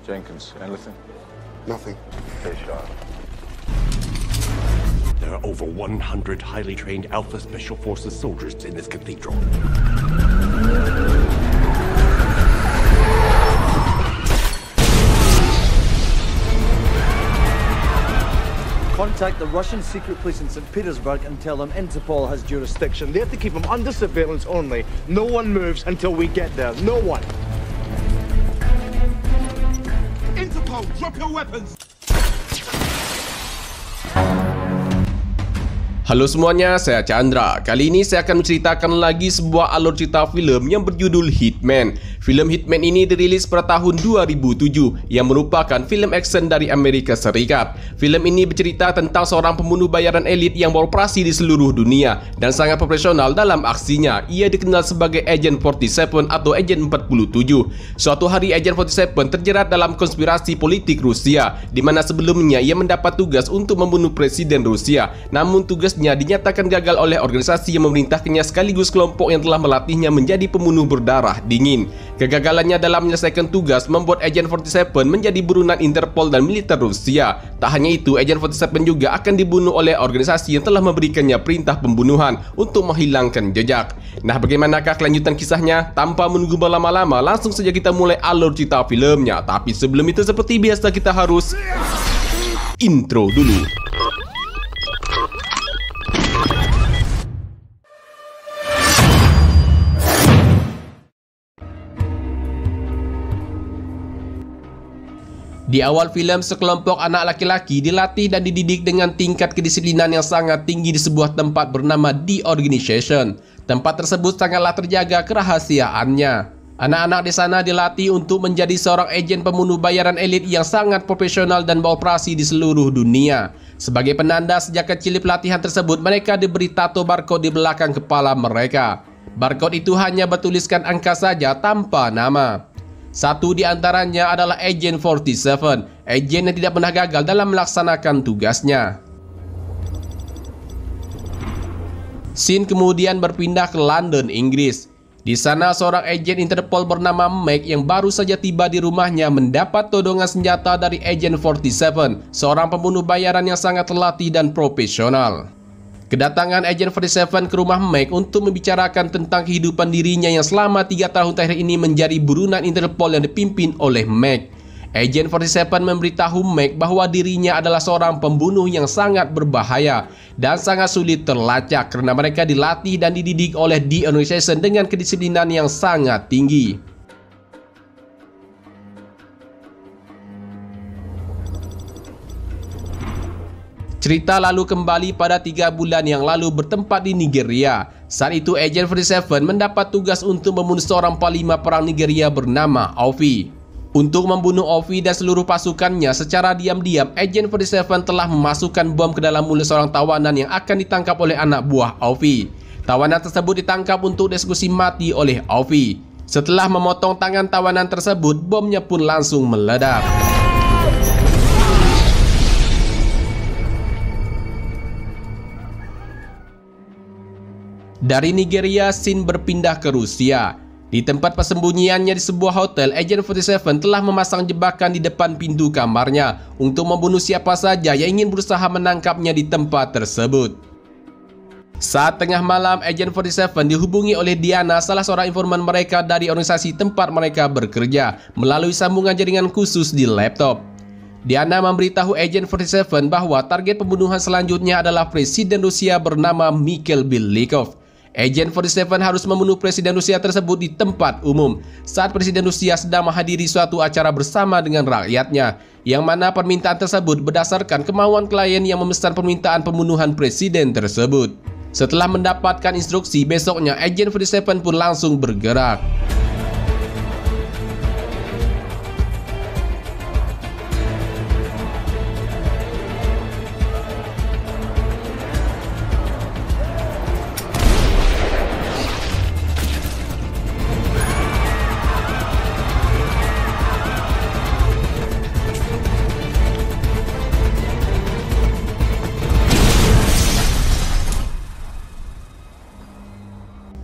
Jenkins, anything? Nothing. Stay sharp. There are over 100 highly trained Alpha Special Forces soldiers in this cathedral. Contact the Russian secret police in St. Petersburg and tell them Interpol has jurisdiction. They have to keep them under surveillance only. No one moves until we get there. No one. Interpol, drop your weapons! Halo semuanya, saya Chandra. Kali ini saya akan menceritakan lagi sebuah alur cerita film yang berjudul Hitman. Film Hitman ini dirilis pada tahun 2007 yang merupakan film action dari Amerika Serikat. Film ini bercerita tentang seorang pembunuh bayaran elit yang beroperasi di seluruh dunia dan sangat profesional dalam aksinya. Ia dikenal sebagai Agent 47 atau Agent 47. Suatu hari Agent 47 terjerat dalam konspirasi politik Rusia, di mana sebelumnya ia mendapat tugas untuk membunuh Presiden Rusia. Namun tugasnya dinyatakan gagal oleh organisasi yang memerintahkannya sekaligus kelompok yang telah melatihnya menjadi pembunuh berdarah dingin. Kegagalannya dalam menyelesaikan tugas membuat Agent 47 menjadi buronan Interpol dan militer Rusia. Tak hanya itu, Agent 47 juga akan dibunuh oleh organisasi yang telah memberikannya perintah pembunuhan untuk menghilangkan jejak. Nah, bagaimanakah kelanjutan kisahnya? Tanpa menunggu berlama-lama, langsung saja kita mulai alur cerita filmnya. Tapi sebelum itu, seperti biasa kita harus intro dulu. Di awal film, sekelompok anak laki-laki dilatih dan dididik dengan tingkat kedisiplinan yang sangat tinggi di sebuah tempat bernama The Organization. Tempat tersebut sangatlah terjaga kerahasiaannya. Anak-anak di sana dilatih untuk menjadi seorang agen pembunuh bayaran elit yang sangat profesional dan beroperasi di seluruh dunia. Sebagai penanda sejak kecil di pelatihan tersebut, mereka diberi tato barcode di belakang kepala mereka. Barcode itu hanya bertuliskan angka saja tanpa nama. Satu di antaranya adalah Agent 47, agen yang tidak pernah gagal dalam melaksanakan tugasnya. Scene kemudian berpindah ke London, Inggris. Di sana seorang agen Interpol bernama Meg yang baru saja tiba di rumahnya mendapat todongan senjata dari Agent 47, seorang pembunuh bayaran yang sangat terlatih dan profesional. Kedatangan Agent 47 ke rumah Meg untuk membicarakan tentang kehidupan dirinya yang selama 3 tahun terakhir ini menjadi buronan Interpol yang dipimpin oleh Meg. Agent 47 memberitahu Meg bahwa dirinya adalah seorang pembunuh yang sangat berbahaya dan sangat sulit terlacak karena mereka dilatih dan dididik oleh The Organization dengan kedisiplinan yang sangat tinggi. Cerita lalu kembali pada 3 bulan yang lalu bertempat di Nigeria. Saat itu Agent 47 mendapat tugas untuk membunuh seorang panglima perang Nigeria bernama Ovi. Untuk membunuh Ovi dan seluruh pasukannya secara diam-diam, Agent 47 telah memasukkan bom ke dalam mulut seorang tawanan yang akan ditangkap oleh anak buah Ovi. Tawanan tersebut ditangkap untuk dieksekusi mati oleh Ovi. Setelah memotong tangan tawanan tersebut, bomnya pun langsung meledak. Dari Nigeria, scene berpindah ke Rusia. Di tempat persembunyiannya di sebuah hotel, Agent 47 telah memasang jebakan di depan pintu kamarnya untuk membunuh siapa saja yang ingin berusaha menangkapnya di tempat tersebut. Saat tengah malam, Agent 47 dihubungi oleh Diana, salah seorang informan mereka dari organisasi tempat mereka bekerja, melalui sambungan jaringan khusus di laptop. Diana memberitahu Agent 47 bahwa target pembunuhan selanjutnya adalah Presiden Rusia bernama Mikhail Belnikov. Agent 47 harus membunuh Presiden Rusia tersebut di tempat umum saat Presiden Rusia sedang menghadiri suatu acara bersama dengan rakyatnya, yang mana permintaan tersebut berdasarkan kemauan klien yang memesan permintaan pembunuhan Presiden tersebut. Setelah mendapatkan instruksi, besoknya Agent 47 pun langsung bergerak.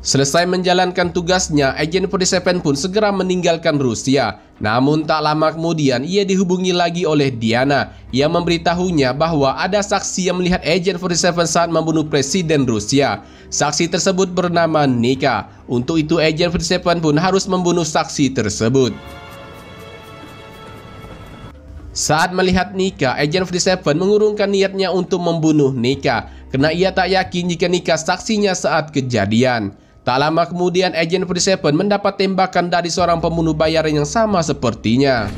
Selesai menjalankan tugasnya, Agent 47 pun segera meninggalkan Rusia. Namun tak lama kemudian ia dihubungi lagi oleh Diana yang memberitahunya bahwa ada saksi yang melihat Agent 47 saat membunuh Presiden Rusia. Saksi tersebut bernama Nika. Untuk itu Agent 47 pun harus membunuh saksi tersebut. Saat melihat Nika, Agent 47 mengurungkan niatnya untuk membunuh Nika karena ia tak yakin jika Nika saksinya saat kejadian. Tak lama kemudian Agent 47 mendapat tembakan dari seorang pembunuh bayaran yang sama sepertinya.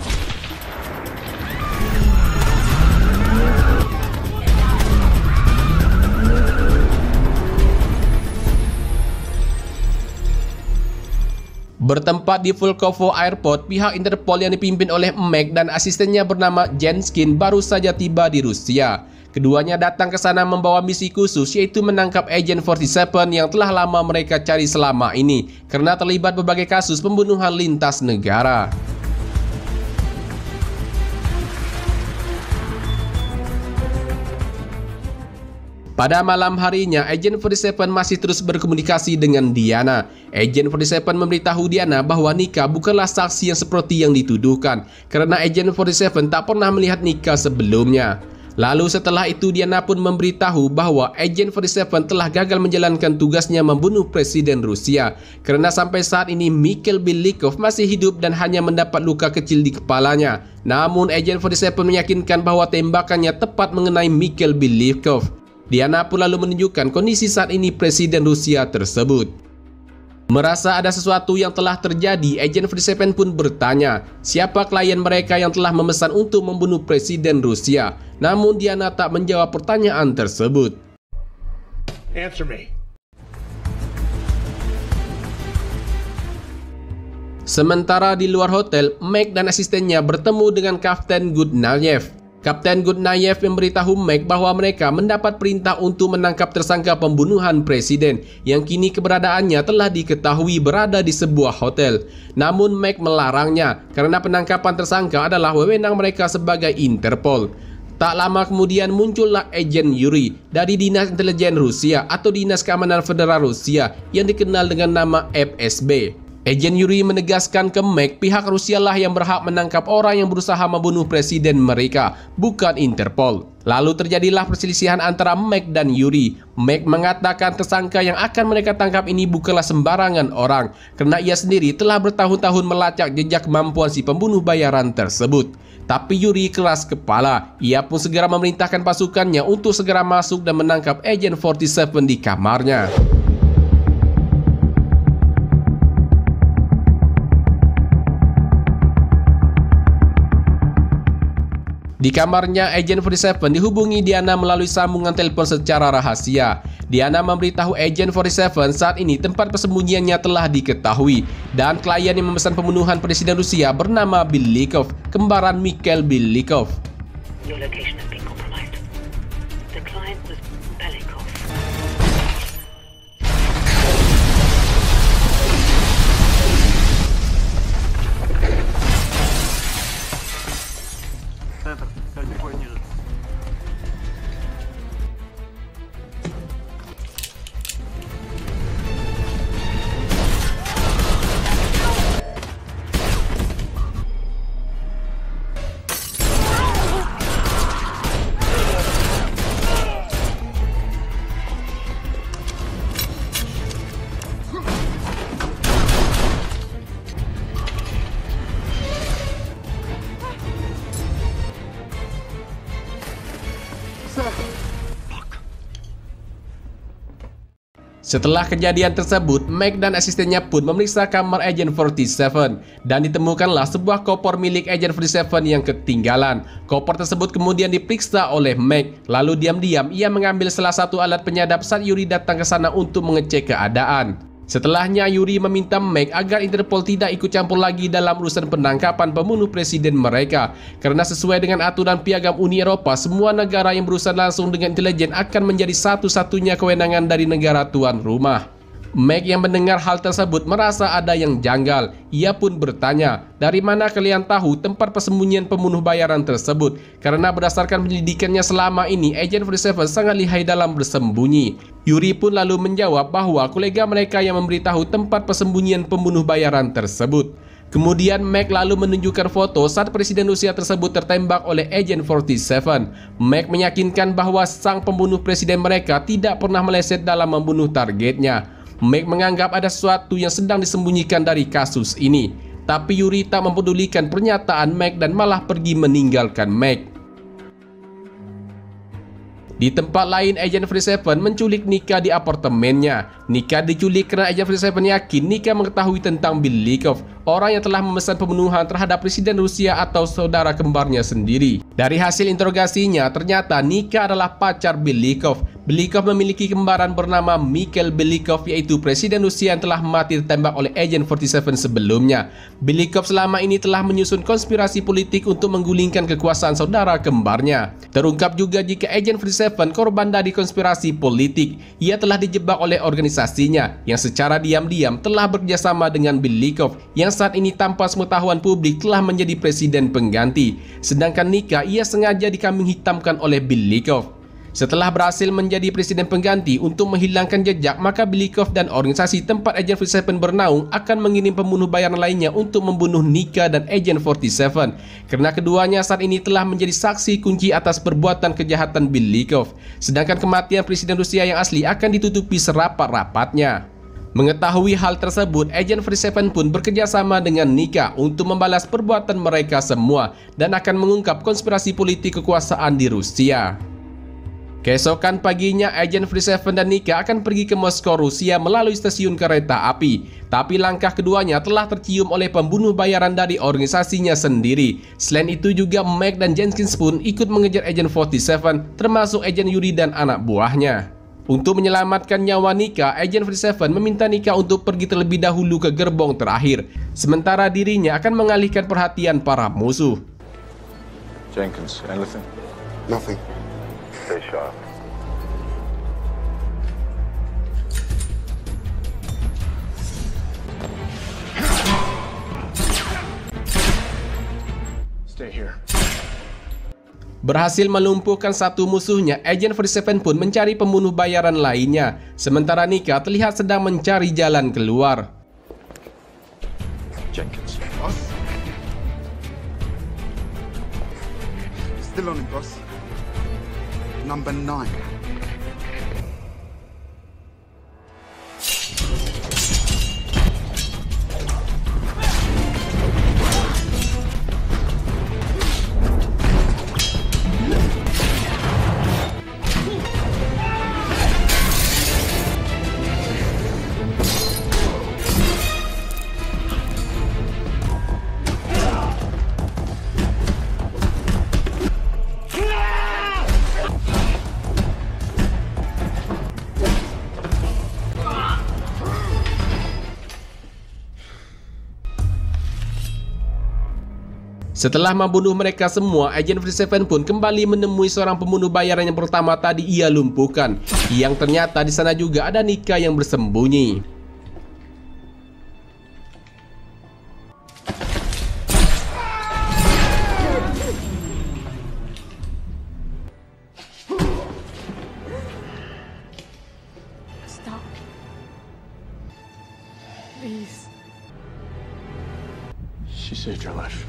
Bertempat di Pulkovo Airport, pihak Interpol yang dipimpin oleh Meg dan asistennya bernama Jenskin baru saja tiba di Rusia. Keduanya datang ke sana membawa misi khusus, yaitu menangkap Agent 47 yang telah lama mereka cari selama ini karena terlibat berbagai kasus pembunuhan lintas negara. Pada malam harinya, Agent 47 masih terus berkomunikasi dengan Diana. Agent 47 memberitahu Diana bahwa Nika bukanlah saksi yang seperti yang dituduhkan karena Agent 47 tak pernah melihat Nika sebelumnya. Lalu setelah itu Diana pun memberitahu bahwa Agent 47 telah gagal menjalankan tugasnya membunuh Presiden Rusia karena sampai saat ini Mikhail Belikov masih hidup dan hanya mendapat luka kecil di kepalanya. Namun Agent 47 meyakinkan bahwa tembakannya tepat mengenai Mikhail Belikov. Diana pun lalu menunjukkan kondisi saat ini Presiden Rusia tersebut. Merasa ada sesuatu yang telah terjadi, Agent 47 pun bertanya siapa klien mereka yang telah memesan untuk membunuh Presiden Rusia. Namun Diana tak menjawab pertanyaan tersebut. Answer me. Sementara di luar hotel, Meg dan asistennya bertemu dengan Kapten Gudnayev. Kapten Gudnayev memberitahu Meg bahwa mereka mendapat perintah untuk menangkap tersangka pembunuhan presiden yang kini keberadaannya telah diketahui berada di sebuah hotel. Namun Meg melarangnya karena penangkapan tersangka adalah wewenang mereka sebagai Interpol. Tak lama kemudian muncullah Agent Yuri dari Dinas Intelijen Rusia atau Dinas Keamanan Federal Rusia yang dikenal dengan nama FSB. Agent Yuri menegaskan ke Meg pihak Rusia lah yang berhak menangkap orang yang berusaha membunuh presiden mereka, bukan Interpol. Lalu terjadilah perselisihan antara Meg dan Yuri. Meg mengatakan tersangka yang akan mereka tangkap ini bukanlah sembarangan orang, karena ia sendiri telah bertahun-tahun melacak jejak kemampuan si pembunuh bayaran tersebut. Tapi Yuri keras kepala. Ia pun segera memerintahkan pasukannya untuk segera masuk dan menangkap Agent 47 di kamarnya. Di kamarnya, Agent 47 dihubungi Diana melalui sambungan telepon secara rahasia. Diana memberitahu Agent 47 saat ini tempat persembunyiannya telah diketahui dan klien yang memesan pembunuhan Presiden Rusia bernama Belikov, kembaran Mikhail Belikov. Your location has been compromised. The client was Belikov. Setelah kejadian tersebut, Meg dan asistennya pun memeriksa kamar Agent 47 dan ditemukanlah sebuah koper milik Agent 47 yang ketinggalan. Koper tersebut kemudian diperiksa oleh Meg. Lalu diam-diam ia mengambil salah satu alat penyadap saat Yuri datang ke sana untuk mengecek keadaan. Setelahnya Yuri meminta Meg agar Interpol tidak ikut campur lagi dalam urusan penangkapan pembunuh presiden mereka. Karena sesuai dengan aturan Piagam Uni Eropa, semua negara yang berurusan langsung dengan intelijen akan menjadi satu-satunya kewenangan dari negara tuan rumah. Meg yang mendengar hal tersebut merasa ada yang janggal. Ia pun bertanya, dari mana kalian tahu tempat persembunyian pembunuh bayaran tersebut? Karena berdasarkan penyelidikannya selama ini, Agent 47 sangat lihai dalam bersembunyi. Yuri pun lalu menjawab bahwa kolega mereka yang memberitahu tempat persembunyian pembunuh bayaran tersebut. Kemudian Meg lalu menunjukkan foto saat Presiden Rusia tersebut tertembak oleh Agent 47. Meg meyakinkan bahwa sang pembunuh presiden mereka tidak pernah meleset dalam membunuh targetnya. Meg menganggap ada sesuatu yang sedang disembunyikan dari kasus ini. Tapi Yuri tak mempedulikan pernyataan Meg dan malah pergi meninggalkan Meg. Di tempat lain, Agent 47 menculik Nika di apartemennya. Nika diculik karena Agent 47 yakin Nika mengetahui tentang Belikov, orang yang telah memesan pembunuhan terhadap Presiden Rusia atau saudara kembarnya sendiri. Dari hasil interogasinya, ternyata Nika adalah pacar Belikov. Belikov memiliki kembaran bernama Mikhail Belikov, yaitu Presiden Rusia yang telah mati ditembak oleh Agent 47 sebelumnya. Belikov selama ini telah menyusun konspirasi politik untuk menggulingkan kekuasaan saudara kembarnya. Terungkap juga jika Agent 47 korban dari konspirasi politik. Ia telah dijebak oleh organisasinya yang secara diam-diam telah bekerjasama dengan Belikov yang saat ini tanpa pengetahuan publik telah menjadi presiden pengganti. Sedangkan Nika ia sengaja dikambing hitamkan oleh Belikov. Setelah berhasil menjadi presiden pengganti untuk menghilangkan jejak, maka Belikov dan organisasi tempat Agent 47 bernaung akan mengirim pembunuh bayaran lainnya untuk membunuh Nika dan Agent 47. Karena keduanya saat ini telah menjadi saksi kunci atas perbuatan kejahatan Belikov. Sedangkan kematian presiden Rusia yang asli akan ditutupi serapat-rapatnya. Mengetahui hal tersebut, Agent 47 pun bekerjasama dengan Nika untuk membalas perbuatan mereka semua dan akan mengungkap konspirasi politik kekuasaan di Rusia. Keesokan paginya, Agent 47 dan Nika akan pergi ke Moskow, Rusia melalui stasiun kereta api. Tapi langkah keduanya telah tercium oleh pembunuh bayaran dari organisasinya sendiri. Selain itu juga Meg dan Jenkins pun ikut mengejar Agent 47, termasuk Agent Yuri dan anak buahnya. Untuk menyelamatkan nyawa Nika, Agent 47 meminta Nika untuk pergi terlebih dahulu ke gerbong terakhir. Sementara dirinya akan mengalihkan perhatian para musuh. Jenkins, anything? Nothing. Stay sharp. Stay here. Berhasil melumpuhkan satu musuhnya, Agent 47 pun mencari pembunuh bayaran lainnya. Sementara Nika terlihat sedang mencari jalan keluar. Jenkins. Boss? Still on him, boss. Number 9. Setelah membunuh mereka semua, Agent 47 pun kembali menemui seorang pembunuh bayaran yang pertama tadi ia lumpuhkan. Yang ternyata di sana juga ada Nika yang bersembunyi. Stop. Please. She saved your life.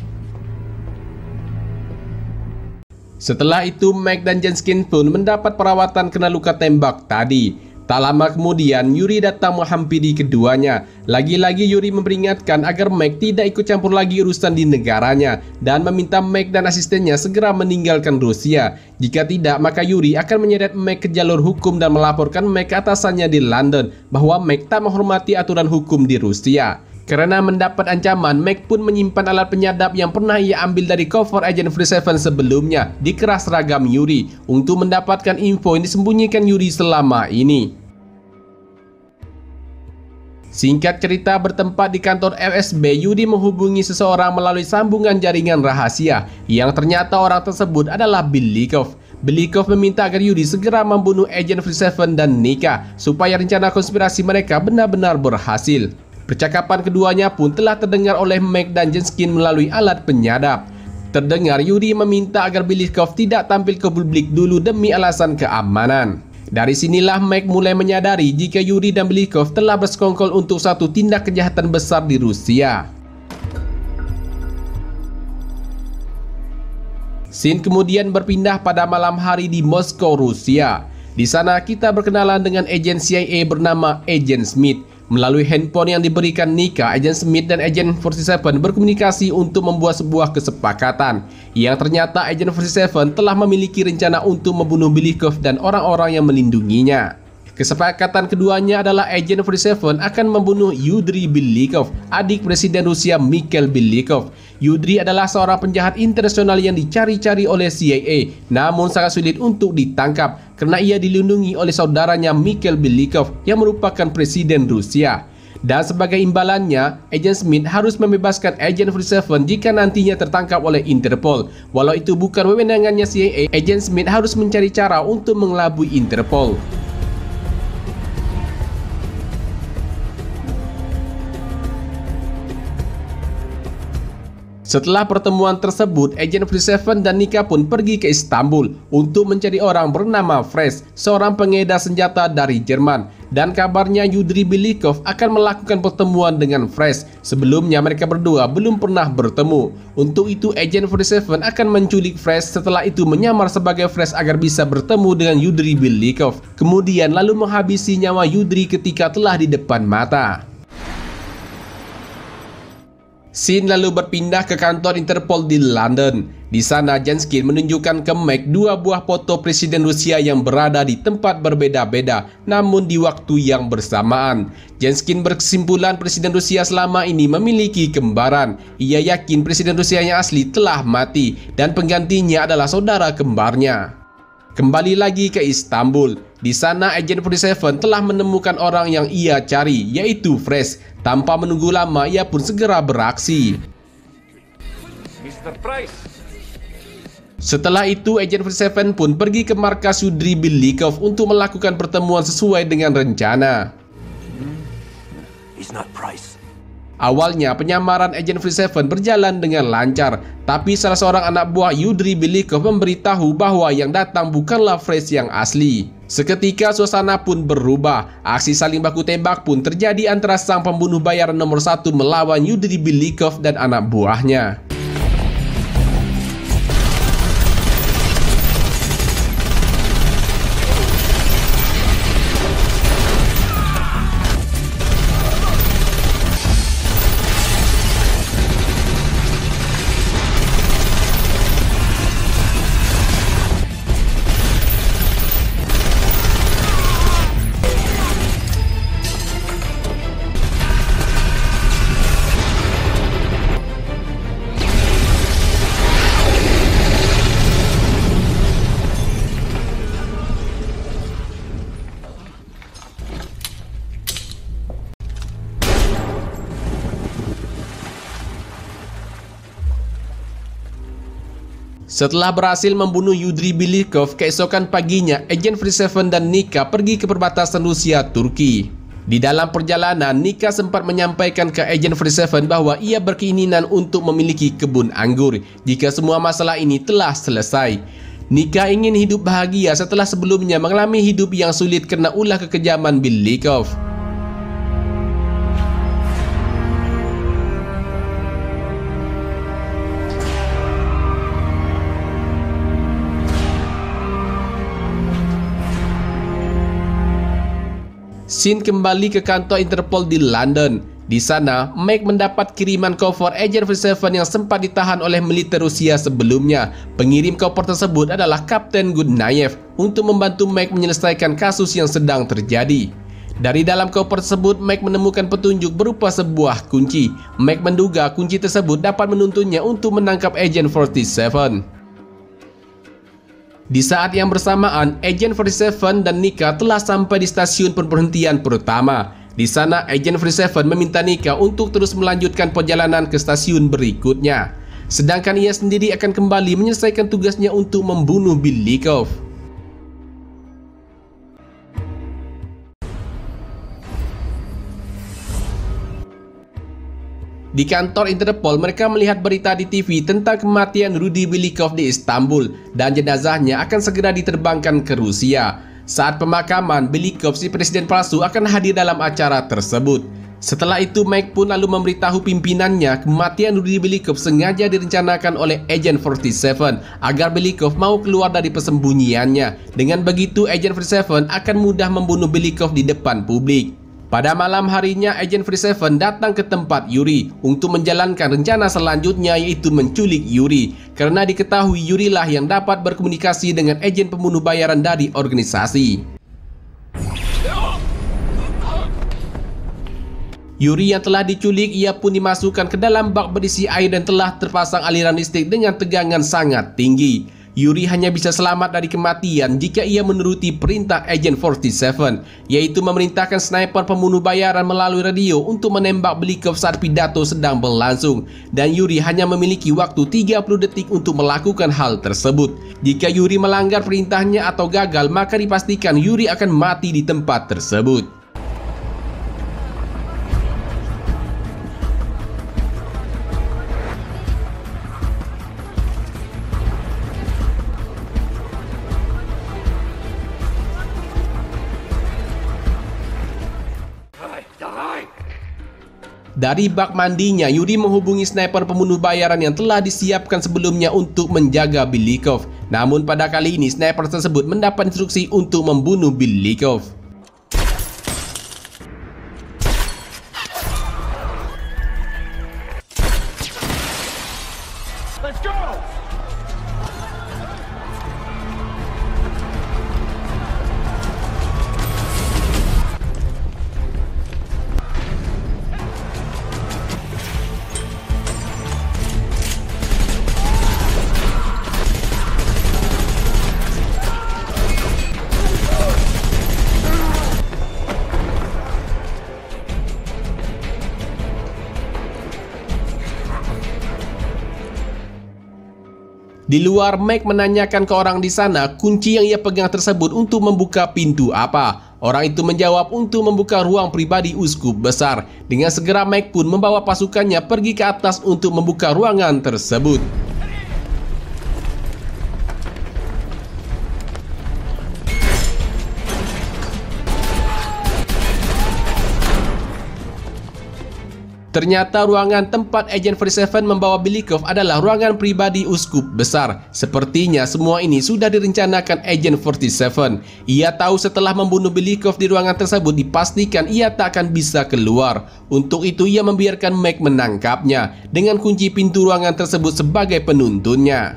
Setelah itu, Meg dan Jenkins pun mendapat perawatan kena luka tembak tadi. Tak lama kemudian, Yuri datang menghampiri keduanya. Lagi-lagi Yuri memperingatkan agar Meg tidak ikut campur lagi urusan di negaranya dan meminta Meg dan asistennya segera meninggalkan Rusia. Jika tidak, maka Yuri akan menyeret Meg ke jalur hukum dan melaporkan Meg ke atasannya di London bahwa Meg tak menghormati aturan hukum di Rusia. Karena mendapat ancaman, Meg pun menyimpan alat penyadap yang pernah ia ambil dari cover Agent 47 sebelumnya di keras seragam Yuri untuk mendapatkan info yang disembunyikan Yuri selama ini. Singkat cerita, bertempat di kantor FSB, Yuri menghubungi seseorang melalui sambungan jaringan rahasia yang ternyata orang tersebut adalah Belikov. Belikov meminta agar Yuri segera membunuh Agent 47 dan Nika supaya rencana konspirasi mereka benar-benar berhasil. Percakapan keduanya pun telah terdengar oleh Meg dan Jenskin melalui alat penyadap. Terdengar Yuri meminta agar Belikov tidak tampil ke publik dulu demi alasan keamanan. Dari sinilah Meg mulai menyadari jika Yuri dan Belikov telah bersekongkol untuk satu tindak kejahatan besar di Rusia. Scene kemudian berpindah pada malam hari di Moskow, Rusia. Di sana kita berkenalan dengan agen CIA bernama Agent Smith. Melalui handphone yang diberikan Nika, Agent Smith dan Agent 47 berkomunikasi untuk membuat sebuah kesepakatan. Yang ternyata Agent 47 telah memiliki rencana untuk membunuh Belikov dan orang-orang yang melindunginya. Kesepakatan keduanya adalah Agent 47 akan membunuh Yuri Belikov, adik Presiden Rusia Mikhail Belikov. Yuri adalah seorang penjahat internasional yang dicari-cari oleh CIA, namun sangat sulit untuk ditangkap karena ia dilindungi oleh saudaranya Mikhail Belikov yang merupakan Presiden Rusia. Dan sebagai imbalannya, Agent Smith harus membebaskan Agent 47 jika nantinya tertangkap oleh Interpol. Walau itu bukan wewenangannya CIA, Agent Smith harus mencari cara untuk mengelabui Interpol. Setelah pertemuan tersebut, Agent 47 dan Nika pun pergi ke Istanbul untuk mencari orang bernama Fresh, seorang pengedar senjata dari Jerman. Dan kabarnya Yuri Belikov akan melakukan pertemuan dengan Fresh. Sebelumnya mereka berdua belum pernah bertemu. Untuk itu Agent 47 akan menculik Fresh, setelah itu menyamar sebagai Fresh agar bisa bertemu dengan Yuri Belikov. Kemudian lalu menghabisi nyawa Yuri ketika telah di depan mata. Scene lalu berpindah ke kantor Interpol di London. Di sana Jenskin menunjukkan ke Meg dua buah foto Presiden Rusia yang berada di tempat berbeda-beda, namun di waktu yang bersamaan. Jenskin berkesimpulan Presiden Rusia selama ini memiliki kembaran. Ia yakin Presiden Rusia yang asli telah mati dan penggantinya adalah saudara kembarnya. Kembali lagi ke Istanbul. Di sana Agent 47 telah menemukan orang yang ia cari, yaitu Fresh. Tanpa menunggu lama, ia pun segera beraksi. Mr. Price. Setelah itu, Agent 47 pun pergi ke markas Yuri Belikov untuk melakukan pertemuan sesuai dengan rencana. He's not Price. Awalnya penyamaran Agent 47 berjalan dengan lancar, tapi salah seorang anak buah Yuri Belikov memberitahu bahwa yang datang bukanlah Fresh yang asli. Seketika suasana pun berubah. Aksi saling baku tembak pun terjadi antara sang pembunuh bayaran nomor 1 melawan Yuri Belikov dan anak buahnya. Setelah berhasil membunuh Yuri Belikov, keesokan paginya Agent 47 dan Nika pergi ke perbatasan Rusia-Turki. Di dalam perjalanan, Nika sempat menyampaikan ke Agent 47 bahwa ia berkeinginan untuk memiliki kebun anggur jika semua masalah ini telah selesai. Nika ingin hidup bahagia setelah sebelumnya mengalami hidup yang sulit karena ulah kekejaman Belikov. Scene kembali ke kantor Interpol di London. Di sana, Meg mendapat kiriman koper Agent 47 yang sempat ditahan oleh militer Rusia sebelumnya. Pengirim koper tersebut adalah Kapten Gudnayev untuk membantu Meg menyelesaikan kasus yang sedang terjadi. Dari dalam koper tersebut, Meg menemukan petunjuk berupa sebuah kunci. Meg menduga kunci tersebut dapat menuntunnya untuk menangkap Agent 47. Di saat yang bersamaan, Agent 47 dan Nika telah sampai di stasiun pemberhentian pertama. Di sana, Agent 47 meminta Nika untuk terus melanjutkan perjalanan ke stasiun berikutnya. sedangkan ia sendiri akan kembali menyelesaikan tugasnya untuk membunuh Belikov. Di kantor Interpol, mereka melihat berita di TV tentang kematian Rudy Belikov di Istanbul dan jenazahnya akan segera diterbangkan ke Rusia. Saat pemakaman, Belikov, si presiden palsu, akan hadir dalam acara tersebut. Setelah itu, Mike pun lalu memberitahu pimpinannya kematian Rudy Belikov sengaja direncanakan oleh Agent 47 agar Belikov mau keluar dari persembunyiannya. Dengan begitu, Agent 47 akan mudah membunuh Belikov di depan publik. Pada malam harinya, Agent 47 datang ke tempat Yuri untuk menjalankan rencana selanjutnya, yaitu menculik Yuri. Karena diketahui Yuri lah yang dapat berkomunikasi dengan agen pembunuh bayaran dari organisasi. Yuri yang telah diculik, ia pun dimasukkan ke dalam bak berisi air dan telah terpasang aliran listrik dengan tegangan sangat tinggi. Yuri hanya bisa selamat dari kematian jika ia menuruti perintah Agent 47, yaitu memerintahkan sniper pembunuh bayaran melalui radio untuk menembak Belikov saat pidato sedang berlangsung. Dan Yuri hanya memiliki waktu 30 detik untuk melakukan hal tersebut. Jika Yuri melanggar perintahnya atau gagal, maka dipastikan Yuri akan mati di tempat tersebut. Dari bak mandinya, Yuri menghubungi sniper pembunuh bayaran yang telah disiapkan sebelumnya untuk menjaga Belikov. Namun pada kali ini, sniper tersebut mendapat instruksi untuk membunuh Belikov. Let's go! Di luar, Mike menanyakan ke orang di sana kunci yang ia pegang tersebut untuk membuka pintu apa. Orang itu menjawab untuk membuka ruang pribadi uskup besar. Dengan segera Mike pun membawa pasukannya pergi ke atas untuk membuka ruangan tersebut. Ternyata ruangan tempat Agent 47 membawa Belikov adalah ruangan pribadi uskup besar. Sepertinya semua ini sudah direncanakan Agent 47. Ia tahu setelah membunuh Belikov di ruangan tersebut dipastikan ia tak akan bisa keluar. Untuk itu ia membiarkan Mike menangkapnya dengan kunci pintu ruangan tersebut sebagai penuntunnya.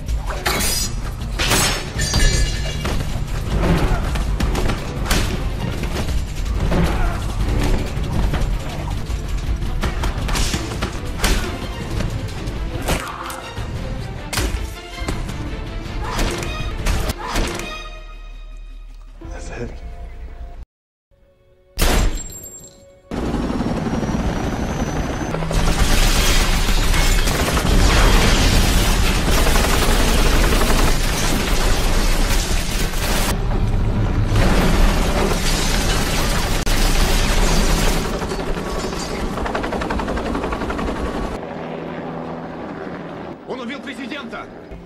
Он убил президента!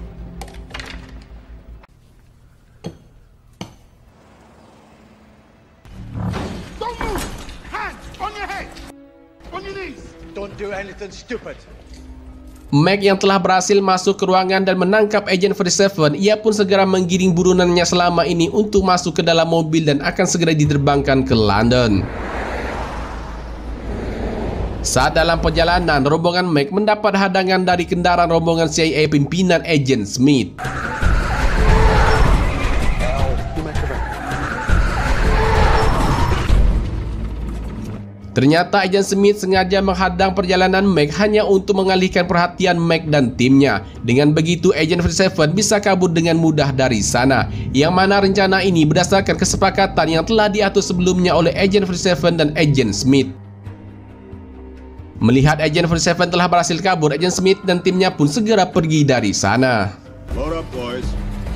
Don't move! Hands on your head! On your knees! Don't do anything stupid. Mike yang telah berhasil masuk ke ruangan dan menangkap Agent 47, ia pun segera menggiring burunannya selama ini untuk masuk ke dalam mobil dan akan segera diterbangkan ke London. Saat dalam perjalanan, rombongan Mike mendapat hadangan dari kendaraan rombongan CIA pimpinan Agent Smith. Ternyata Agent Smith sengaja menghadang perjalanan Mike hanya untuk mengalihkan perhatian Mike dan timnya. Dengan begitu, Agent 47 bisa kabur dengan mudah dari sana. Yang mana rencana ini berdasarkan kesepakatan yang telah diatur sebelumnya oleh Agent 47 dan Agent Smith. Melihat Agent 47 telah berhasil kabur, Agent Smith dan timnya pun segera pergi dari sana. Load up, boys.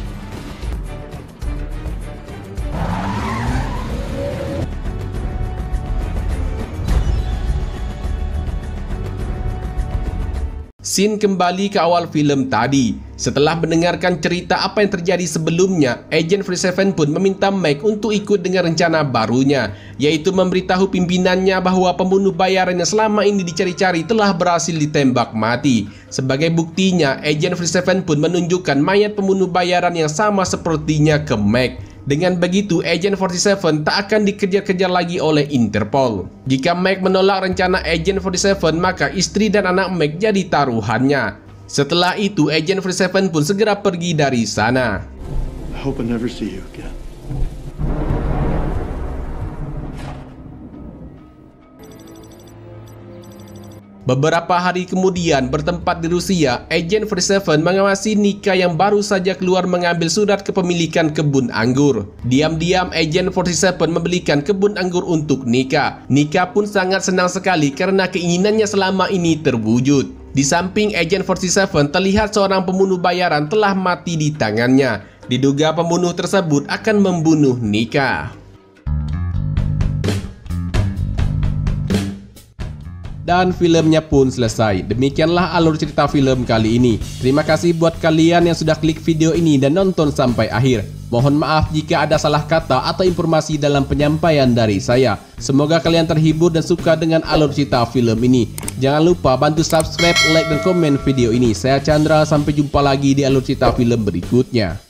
Scene kembali ke awal filem tadi. Setelah mendengarkan cerita apa yang terjadi sebelumnya, Agent 47 pun meminta Mike untuk ikut dengan rencana barunya, yaitu memberitahu pimpinannya bahwa pembunuh bayaran yang selama ini dicari-cari telah berhasil ditembak mati. Sebagai buktinya, Agent 47 pun menunjukkan mayat pembunuh bayaran yang sama sepertinya ke Mike. Dengan begitu, Agent 47 tak akan dikejar-kejar lagi oleh Interpol. Jika Mike menolak rencana Agent 47, maka istri dan anak Mike jadi taruhannya. Setelah itu, Agent 47 pun segera pergi dari sana. I hope I never see you again. Beberapa hari kemudian, bertempat di Rusia, Agent 47 mengawasi Nika yang baru saja keluar mengambil surat kepemilikan kebun anggur. Diam-diam, Agent 47 membelikan kebun anggur untuk Nika. Nika pun sangat senang sekali karena keinginannya selama ini terwujud. Di samping Agent 47, terlihat seorang pembunuh bayaran telah mati di tangannya. Diduga pembunuh tersebut akan membunuh Nika. Dan filmnya pun selesai. Demikianlah alur cerita film kali ini. Terima kasih buat kalian yang sudah klik video ini dan nonton sampai akhir. Mohon maaf jika ada salah kata atau informasi dalam penyampaian dari saya. Semoga kalian terhibur dan suka dengan alur cerita film ini. Jangan lupa bantu subscribe, like, dan komen video ini. Saya Chandra, sampai jumpa lagi di alur cerita film berikutnya.